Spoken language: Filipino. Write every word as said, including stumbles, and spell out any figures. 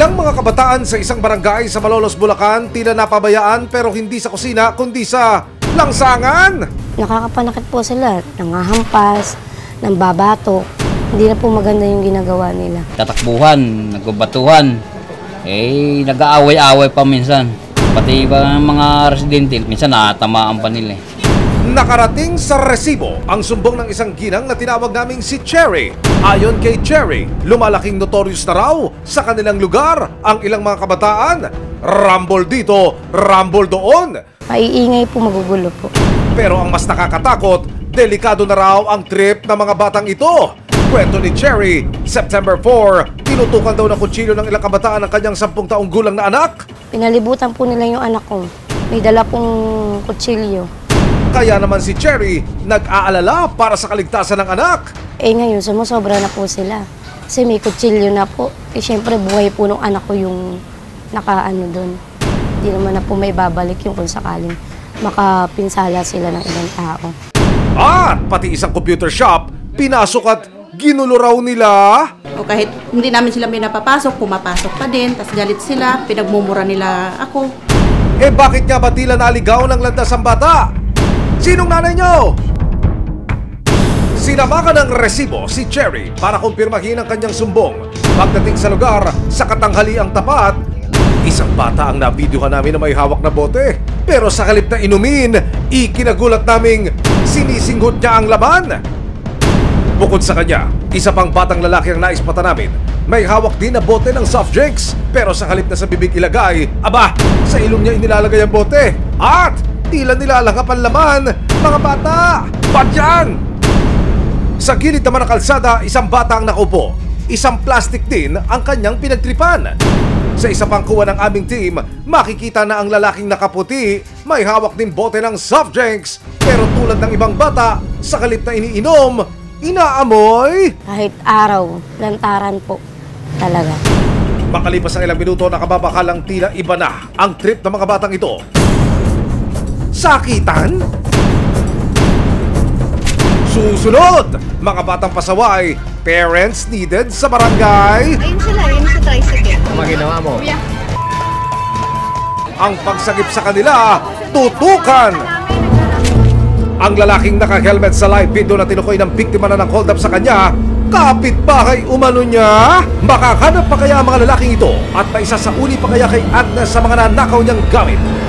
Ilang mga kabataan sa isang barangay sa Malolos, Bulacan tila napabayaan pero hindi sa kusina kundi sa langsangan. Nakakapanakit po sila, nangahampas, nambabato. Hindi na po maganda yung ginagawa nila. Tatakbuhan, nagbabatuhan, eh nag-aaway-aaway pa minsan. Pati ba mga residente, minsan nakatamaan pa nila. Nakarating sa resibo ang sumbong ng isang ginang na tinawag naming si Cherry. Ayon kay Cherry, lumalaking notorious na raw sa kanilang lugar ang ilang mga kabataan. Rumble dito, rumble doon. Maiingay po, magugulo po. Pero ang mas nakakatakot, delikado na raw ang trip ng mga batang ito. Kwento ni Cherry, September fourth, tinutukan daw ng kutsilyo ng ilang kabataan ang kanyang sampung taong gulang na anak. Pinalibutan po nila yung anak ko. May dala pong kutsilyo. Kaya naman si Cherry nag-aalala para sa kaligtasan ng anak. Eh ngayon, sumusobra na po sila. Kasi may kutsilyo na po. Eh syempre, buhay po ng anak ko yung nakaano doon. Hindi naman na po may babalik yung kung sakaling makapinsala sila ng ibang tao. At pati isang computer shop, pinasok at ginulo raw nila. O kahit hindi namin sila may napapasok, pumapasok pa din, tas galit sila, pinagmumura nila ako. Eh bakit nga ba tila naligaw ng landas ang bata? Sinong nanay nyo? Sinamakan ng resibo si Cherry para kumpirmahin ang kanyang sumbong. Pagdating sa lugar, sa katanghaliang tapat, isang bata ang nabidyohan namin na may hawak na bote. Pero sa halip na inumin, ikinagulat naming sinisinggot niya ang laman. Bukod sa kanya, isa pang batang lalaki ang naispata namin. May hawak din na bote ng soft drinks. Pero sa halip na sa bibig ilagay, aba, sa ilong niya inilalagay ang bote. At tila nilalangap ang laman. Mga bata, ba't yan? Sa gilid naman ng kalsada, isang bata ang nakaupo. Isang plastic din ang kanyang pinagtripan. Sa isa pang kuha ng aming team, makikita na ang lalaking nakaputi may hawak din bote ng soft drinks. Pero tulad ng ibang bata, sa halip na iniinom, inaamoy. Kahit araw, lantaran po talaga. Makalipas ang ilang minuto, nakababakalang tila iba na ang trip ng mga batang ito. Sakitan? Susunod, mga batang pasaway, parents needed sa barangay. Ayun sila, ayun sa tricycle. Ano ginawa mo? Ang pagsagip sa kanila, tutukan. Ang lalaking naka-helmet sa live video na tinukoy ng biktima na ng hold up sa kanya, kapitbahay umano niya. Makahanap pa kaya ang mga lalaking ito at maisa sa uli pa kaya kay Agnes sa mga nanakaw niyang gamit?